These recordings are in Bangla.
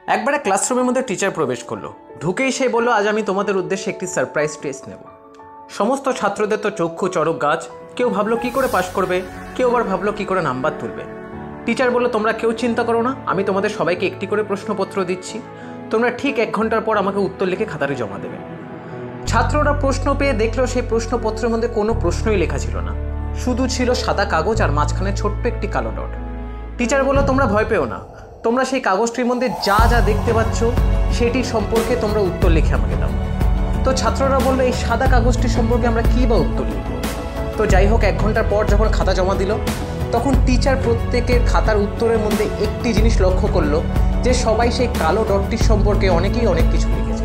একবারে ক্লাসরুমের মধ্যে টিচার প্রবেশ করলো। ঢুকেই সে বলল, আজ আমি তোমাদের উদ্দেশ্যে একটি সারপ্রাইজ টেস্ট নেব। সমস্ত ছাত্রদের তো চক্ষু চড়ক গাছ। কেউ ভাবলো কি করে পাশ করবে, কেউ আবার ভাবলো কি করে নাম্বার তুলবে। টিচার বলল, তোমরা কেউ চিন্তা করো না, আমি তোমাদের সবাইকে একটি করে প্রশ্নপত্র দিচ্ছি। তোমরা ঠিক 1 ঘন্টার পর আমাকে উত্তর লিখে খাতারে জমা দেবে। ছাত্ররা প্রশ্ন পেয়ে দেখলো সেই প্রশ্নপত্রের মধ্যে কোনো প্রশ্নই লেখা ছিল না, শুধু ছিল সাদা কাগজ আর মাঝখানে ছোট্ট একটি কালো ডট। টিচার বলল, তোমরা ভয় পেও না, তোমরা সেই কাগজটির মধ্যে যা যা দেখতে পাচ্ছ সেটির সম্পর্কে তোমরা উত্তর লিখে আমাকে দাও। তো ছাত্ররা বললো, এই সাদা কাগজটি সম্পর্কে আমরা কী বা উত্তর লিখব। তো যাই হোক, 1 ঘন্টার পর যখন খাতা জমা দিল, তখন টিচার প্রত্যেকের খাতার উত্তরের মধ্যে একটি জিনিস লক্ষ্য করলো, যে সবাই সেই কালো ডটটির সম্পর্কে অনেকেই অনেক কিছু লিখেছে।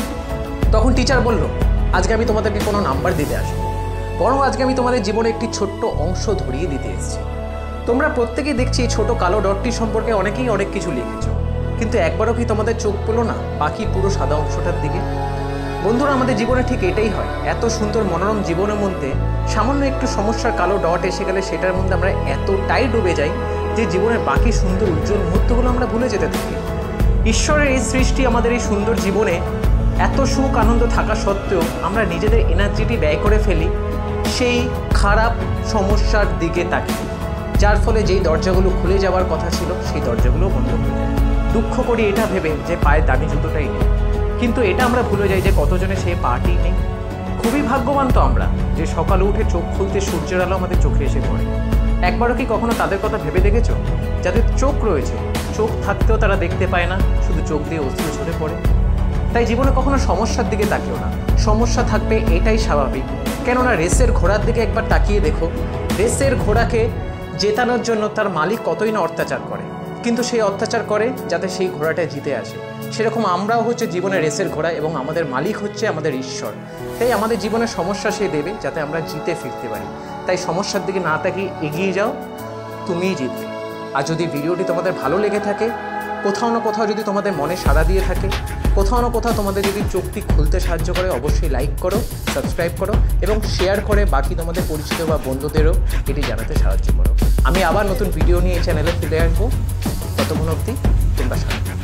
তখন টিচার বলল, আজকে আমি তোমাদেরকে কোনো নাম্বার দিতে আসবো, বরং আজকে আমি তোমাদের জীবনে একটি ছোট্ট অংশ ধরিয়ে দিতে এসেছি। তোমরা প্রত্যেকেই দেখছি এই ছোটো কালো ডটটির সম্পর্কে অনেকেই অনেক কিছু লিখেছো, কিন্তু একবারও কি তোমাদের চোখ পেলো না বাকি পুরো সাদা অংশটার দিকে? বন্ধুরা, আমাদের জীবনে ঠিক এটাই হয়। এত সুন্দর মনোরম জীবনের মধ্যে সামান্য একটু সমস্যার কালো ডট এসে গেলে সেটার মধ্যে আমরা এতটাই ডুবে যাই যে জীবনের বাকি সুন্দর উজ্জ্বল মুহূর্তগুলো আমরা ভুলে যেতে থাকি। ঈশ্বরের এই সৃষ্টি আমাদের এই সুন্দর জীবনে এত সুখ আনন্দ থাকা সত্ত্বেও আমরা নিজেদের এনার্জিটি ব্যয় করে ফেলি সেই খারাপ সমস্যার দিকে তাকিয়ে, যার ফলে যেই দরজাগুলো খুলে যাওয়ার কথা ছিল সেই দরজাগুলো বন্ধ হয়ে যায়। দুঃখ করি এটা ভেবে যে পায়ের দামি জুতোটাই নেই, কিন্তু এটা আমরা ভুলে যাই যে কতজনে সেই পাটি নেই। খুবই ভাগ্যবান তো আমরা যে সকালে উঠে চোখ খুলতে সূর্যের আলো আমাদের চোখে এসে পড়ে। একবারও কি কখনো তাদের কথা ভেবে দেখেছো যাদের চোখ রয়েছে, চোখ থাকতেও তারা দেখতে পায় না, শুধু চোখ দিয়ে অশ্রু ঝরে পড়ে? তাই জীবনে কখনো সমস্যার দিকে তাকিও না, সমস্যা থাকবে এটাই স্বাভাবিক। কেননা রেসের ঘোড়ার দিকে একবার তাকিয়ে দেখো, রেসের ঘোড়াকে জেতানোর জন্য তার মালিক কতই না অত্যাচার করে, কিন্তু সেই অত্যাচার করে যাতে সেই ঘোড়াটা জিতে আসে। সেরকম আমরাও হচ্ছে জীবনে রেসের ঘোড়া এবং আমাদের মালিক হচ্ছে আমাদের ঈশ্বর। তাই আমাদের জীবনে সমস্যা সে দেবে যাতে আমরা জিতে ফিরতে পারি। তাই সমস্যার দিকে না তাকিয়ে এগিয়ে যাও, তুমিই জিতবে। আর যদি ভিডিওটি তোমাদের ভালো লেগে থাকে, কোথাও না কোথাও যদি তোমাদের মনে সাড়া দিয়ে থাকে, কোথাও না কোথাও তোমাদের যদি চোখটি খুলতে সাহায্য করে, অবশ্যই লাইক করো, সাবস্ক্রাইব করো এবং শেয়ার করে বাকি তোমাদের পরিচিত বা বন্ধুদেরও এটি জানাতে সাহায্য করো। আমি আবার নতুন ভিডিও নিয়ে এই চ্যানেলে ফিরে আসবো। ততক্ষণ অবধি তোমরা সাথে